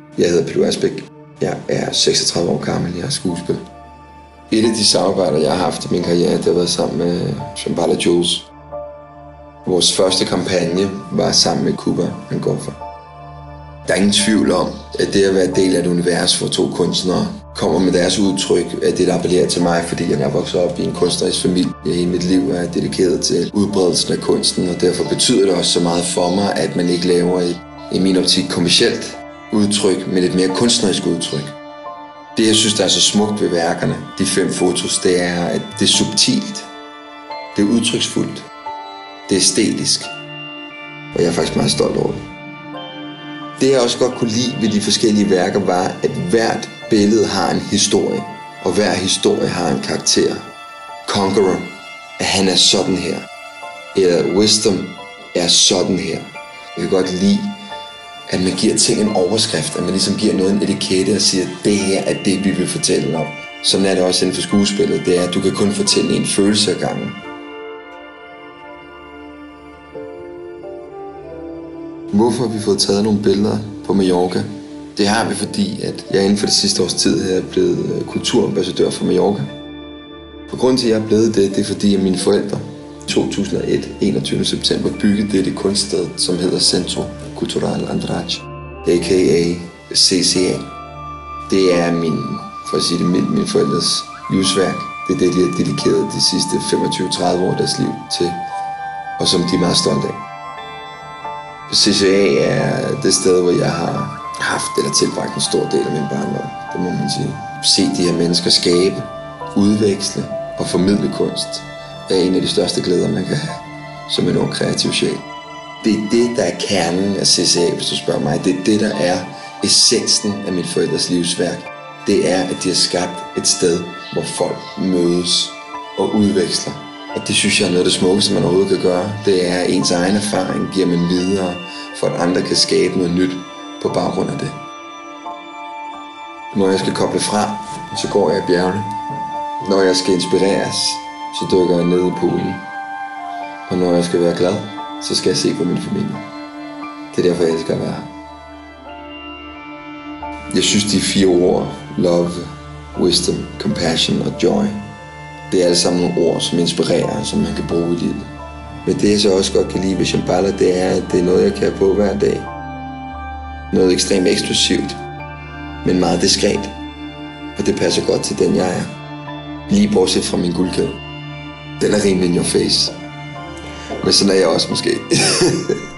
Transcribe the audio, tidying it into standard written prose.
Jeg hedder Pilou Asbæk. Jeg er 36 år gammel. Jeg er skuespiller. Et af de samarbejder, jeg har haft i min karriere, det har været sammen med Jules. Vores første kampagne var sammen med Cuba and Golfer. Der er ingen tvivl om, at det at være del af et univers, hvor to kunstnere kommer med deres udtryk, at det, der appellerer til mig, fordi jeg er vokset op i en kunstnerisk familie. Hele mit liv er dedikeret til udbredelsen af kunsten, og derfor betyder det også så meget for mig, at man ikke laver et, i min optik, kommercielt udtryk, men et mere kunstnerisk udtryk. Det, jeg synes, der er så smukt ved værkerne, de 5 fotos, det er, at det er subtilt, det er udtryksfuldt, det er æstetisk, og jeg er faktisk meget stolt over det. Det, jeg også godt kunne lide ved de forskellige værker, var, at hvert billede har en historie, og hver historie har en karakter. Conqueror, at han er sådan her, eller Wisdom er sådan her. Jeg kan godt lide, at man giver ting en overskrift, at man ligesom giver noget en etikette og siger, at det her er det, vi vil fortælle om. Sådan er det også inden for skuespillet, det er, at du kan kun fortælle en følelse ad gangen. Hvorfor har vi fået taget nogle billeder på Mallorca? Det har vi, fordi at jeg inden for det sidste års tid er blevet kulturambassadør for Mallorca. Og grunden til, at jeg er blevet det er fordi, at mine forældre i 2001, 21. september, byggede det kunststed, som hedder Centro Andratx, a.k.a. CCA. Det er mine forældres livsværk. Det er det, de har dedikeret de sidste 25-30 år af deres liv til, og som de er meget stolte af. CCA er det sted, hvor jeg har haft eller tilbragt en stor del af min barndom, det må man sige. Se de her mennesker skabe, udveksle og formidle kunst er en af de største glæder, man kan have som en ung kreativ sjæl. Det er det, der er kernen af CCA, hvis du spørger mig. Det er det, der er essensen af mine forældres livsværk. Det er, at de har skabt et sted, hvor folk mødes og udveksler. Og det synes jeg er noget af det smukkeste, man overhovedet kan gøre. Det er, at ens egen erfaring giver man videre, for at andre kan skabe noget nyt på baggrund af det. Når jeg skal koble fra, så går jeg i bjergene. Når jeg skal inspireres, så dykker jeg ned i poolen. Og når jeg skal være glad, så skal jeg se på min familie. Det er derfor, jeg elsker at være her. Jeg synes, de 4 ord, love, wisdom, compassion og joy, det er alle sammen nogle ord, som inspirerer, som man kan bruge i livet. Men det, jeg så også godt kan lide ved Shambhala, det er, at det er noget, jeg kan have på hver dag. Noget ekstremt eksklusivt, men meget diskret. Og det passer godt til den, jeg er. Lige bortset fra min guldkæde. Den er rimelig in your face. Men sådan er jeg også måske.